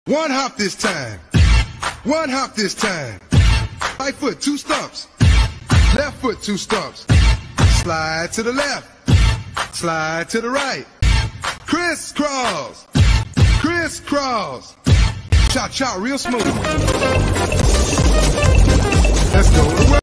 One hop this time. One hop this time. Right foot, 2 stumps. Left foot, 2 stumps. Slide to the left. Slide to the right. Crisscross. Crisscross. Cha-cha real smooth. Let's go to work.